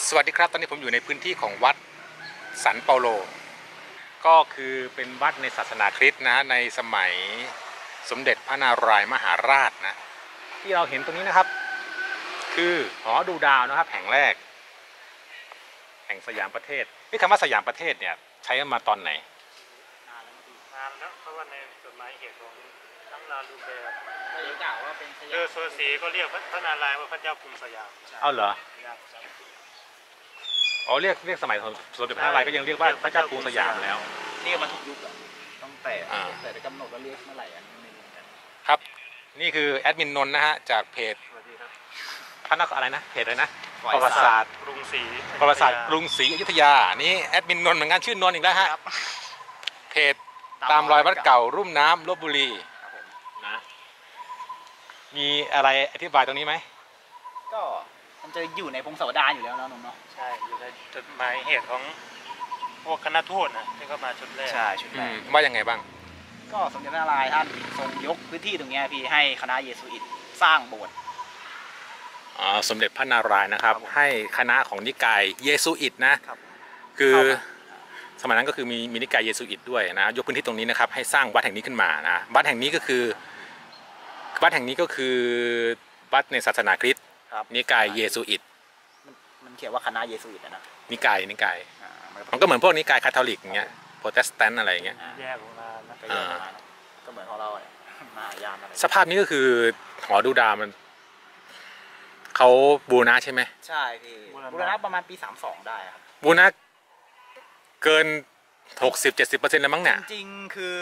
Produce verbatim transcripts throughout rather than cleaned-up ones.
สวัสดีครับตอนนี้ผมอยู่ในพื้นที่ของวัดสันเปาโลก็คือเป็นวัดในศาสนาคริสต์นะในสมัยสมเด็จพระนารายมหาราชนะที่เราเห็นตรงนี้นะครับคือหอดูดาวนะครับแห่งแรกแห่งสยามประเทศที่คำว่าสยามประเทศเนี่ยใช้มาตอนไหนนานแล้วเพราะว่าในจดหมายเหตุของทั้งลาลูเบร์ก็ยังกล่าวว่าเป็นสยามเออโซสีก็เรียกพระนารายณ์ว่าพระเจ้ากรุงสยามเอาเหรออ๋อเรียกเรียกสมัยสมเด็จพระนารายณ์ก็ยังเรียกว่าพระเจ้ากรุงสยามแล้วเรียกมาทุกยุคอะต้องแต่แต่จะกำหนดว่าเรียกเมื่อไหร่อันนี้ไม่รู้กันครับนี่คือแอดมินนนท์นะฮะจากเพจพระนครอะไรนะเพจอะไรนะประวัติศาสตร์กรุงศรีประวัติศาสตร์กรุงศรีอยุธยานี่แอดมินนนท์เหมือนกันชื่อนนท์อีกแล้วฮะเพจตามรอยวัดเก่ารุ่มน้ำลพบุรีนะมีอะไรอธิบายตรงนี้ไหมก็มันจะอยู่ในพงศาวดารอยู่แล้วนะนนท์เนาะใช่อยู่ในจดหมายเหตุของพวกคณะทูตนะที่เข้ามาชุดแรกใช่ชุดแรกว่ายังไงบ้างก็สมเด็จพระนารายณ์ท่านทรงยกพื้นที่ตรงนี้พี่ให้คณะเยซูอิตสร้างโบสถ์สมเด็จพระนารายณ์นะครับให้คณะของนิกายเยซูอิตนะคือสมัยนั้นก็คือมีมีนิกายเยซูอิตด้วยนะยกพื้นที่ตรงนี้นะครับให้สร้างวัดแห่งนี้ขึ้นมานะวัดแห่งนี้ก็คือวัดแห่งนี้ก็คือวัดในศาสนาคริสต์นิกายเยซูอิตมันเขียนว่าคณะเยซูอิตนะนิกายนิกายมันก็เหมือนพวกนิกายคาทอลิกอย่างเงี้ยโปรเตสแตนต์อะไรอย่างเงี้ยแยกออกมาก็เหมือนของเราเนี่ยมหายานอะไรสภาพนี้ก็คือหอดูดาวมันเขาบูรณะใช่ไหมใช่พี่บูรณะประมาณปีสามสองได้ครับบูรณะเกินหกสิบเจ็ดสิบเปอร์เซ็นต์แล้วมั้งเนี่ยจริงๆคือ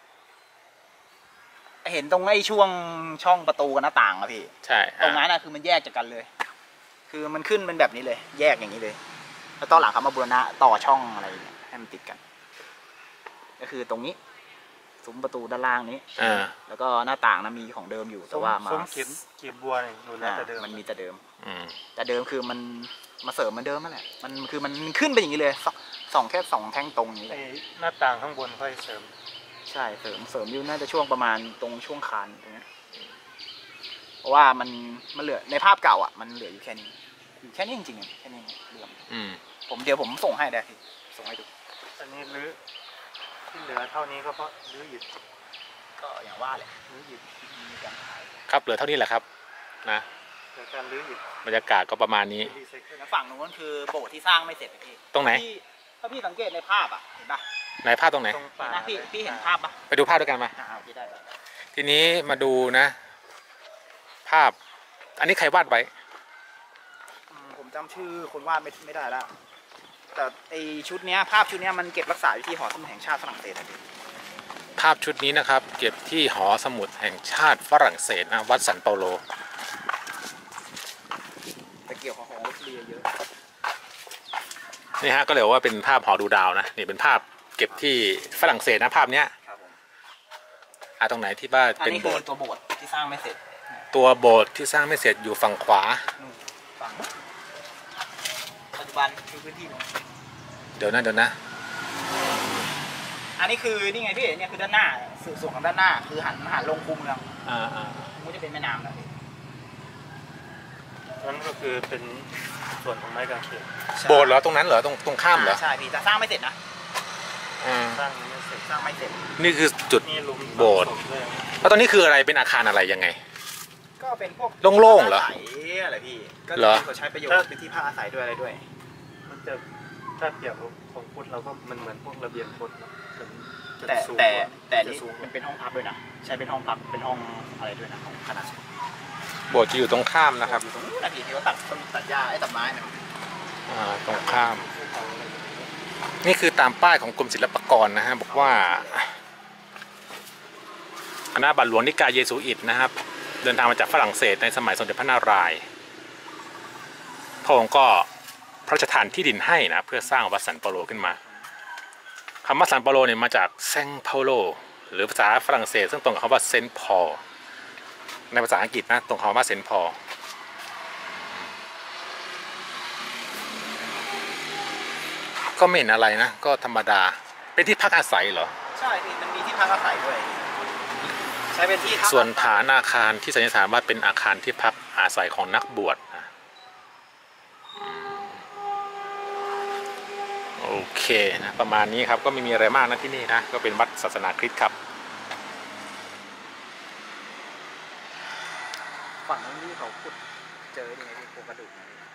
เห็นตรงไอ้ช่วงช่องประตูกับหน้าต่างอะพี่ใช่ตรงนั้นนะคือมันแยกจากกันเลยคือมันขึ้นเป็นแบบนี้เลยแยกอย่างนี้เลยแล้วตอนหลังเขามาบูรณะต่อช่องอะไรให้มันติดกันก็คือตรงนี้ซุ้มประตูด้านล่างนี้แล้วก็หน้าต่างนะมีของเดิมอยู่แต่ว่ามาซุ้มเขียนเขียนบัวเนี่ยดูแล้วแต่เดิมมันมีแต่เดิมแต่เดิมคือมันมาเสริมเหมือนเดิมนั่นแหละมันคือมันขึ้นไปอย่างนี้เลยสองแค่สองแท่งตรงนี้หน้าต่างข้างบนค่อยเสริมใช่เสริมเสริมอยู่น่าจะช่วงประมาณตรงช่วงคานตรงนี้เพราะว่ามันมันเหลือในภาพเก่าอ่ะมันเหลืออยู่แค่นี้อยู่แค่นี้จริงๆแค่นี้เหลือผมเดี๋ยวผมส่งให้ได้พี่ส่งให้ดูอันนี้รื้อที่เหลือเท่านี้ก็เพราะรื้อหยิบก็อย่างว่าแหละรื้อหยิบมีการขายครับเหลือเท่านี้แหละครับนะการรื้อหยิบบรรยากาศก็ประมาณนี้ฝั่งนู้นคือโบสถ์ที่สร้างไม่เสร็จพี่ตรงไหนถ้าพี่สังเกตในภาพอ่ะเห็นปะไหนภาพตรงไหนนะพี่พี่เห็นภาพปะไปดูภาพด้วยกันมาทีนี้มาดูนะภาพอันนี้ใครวาดไว้ผมจำชื่อคนวาดไม่ไม่ได้แล้วแต่ไอชุดนี้ภาพชุดนี้มันเก็บรักษาอยู่ที่หอสมุดแห่งชาติฝรั่งเศสภาพชุดนี้นะครับเก็บที่หอสมุดแห่งชาติฝรั่งเศสนะวัดสันเปาโลแต่เกี่ยวกับหอเรียเยอะนี่ฮะก็เลยว่าเป็นภาพหอดูดาวนะนี่เป็นภาพเก็บที่ฝรั่งเศสนะภาพเนี้ยอ่าตรงไหนที่ว่าเป็นโบสถ์ตัวโบสถ์ที่สร้างไม่เสร็จตัวโบสถ์ที่สร้างไม่เสร็จอยู่ฝั่งขวาฝั่งปัจจุบันคือพื้นที่เดี๋ยวนะเดี๋ยวนะอันนี้คือนี่ไงพี่เนี่ยคือด้านหน้าส่วนของด้านหน้าคือหันหันลงคูเมืองอ่าอ่ามันจะเป็นแม่น้ำนะนั่นก็คือเป็นส่วนของไม้กางเขนโบสถ์เหรอตรงนั้นเหรอตรงตรงข้ามเหรอใช่พี่แต่สร้างไม่เสร็จนะสร้างไม่เสร็จสร้างไม่เสร็จนี่คือจุดโบสถ์แล้วตอนนี้คืออะไรเป็นอาคารอะไรยังไงก็เป็นพวกโล่งๆเหรออะไรพี่ก็เขาใช้ประโยชน์เป็นที่พักอาศัยด้วยอะไรด้วยมันจะถ้าเกี่ยวกับของพุทธเราก็มันเหมือนพวกระเบียงพุทธแต่แต่แต่นี่มันเป็นห้องพักด้วยนะใช้เป็นห้องพักเป็นห้องอะไรด้วยนะขนาดโบสถ์จะอยู่ตรงข้ามนะครับตรงนู้นนะพี่ที่เขาตัดต้นตัดหญ้าไอ้ตัดไม้นะอ่าตรงข้ามนี่คือตามป้ายของกรมศิลปากรนะฮะบอกว่าคณะบาทหลวงนิกายเยซูอิตนะครับเดินทางมาจากฝรั่งเศสในสมัยสมเด็จพระนารายณ์พระองค์ก็พระราชทานที่ดินให้นะเพื่อสร้างวัดสันเปาโลขึ้นมาคำว่าสันเปาโลเนี่ยมาจากเซนต์เปาโลหรือภาษาฝรั่งเศสซึ่งตรงกับคำว่าเซนต์พอลในภาษาอังกฤษนะตรงคำว่าเซนต์พอลก็ไม่เห็นอะไรนะก็ธรรมดาเป็นที่พักอาศัยเหรอใช่พี่มันมีที่พักอาศัยด้วยใช้เป็นที่ส่วนฐานอาคารที่สันนิษฐานว่าเป็นอาคารที่พักอาศัยของนักบวชเคนะประมาณนี้ครับก็ไม่มีอะไรมากนะที่นี่นะก็เป็นวัดศาสนาคริสต์ครับฝั่งนู้นที่เขาขุดเจอยังไงที่โครงกระดูกนะ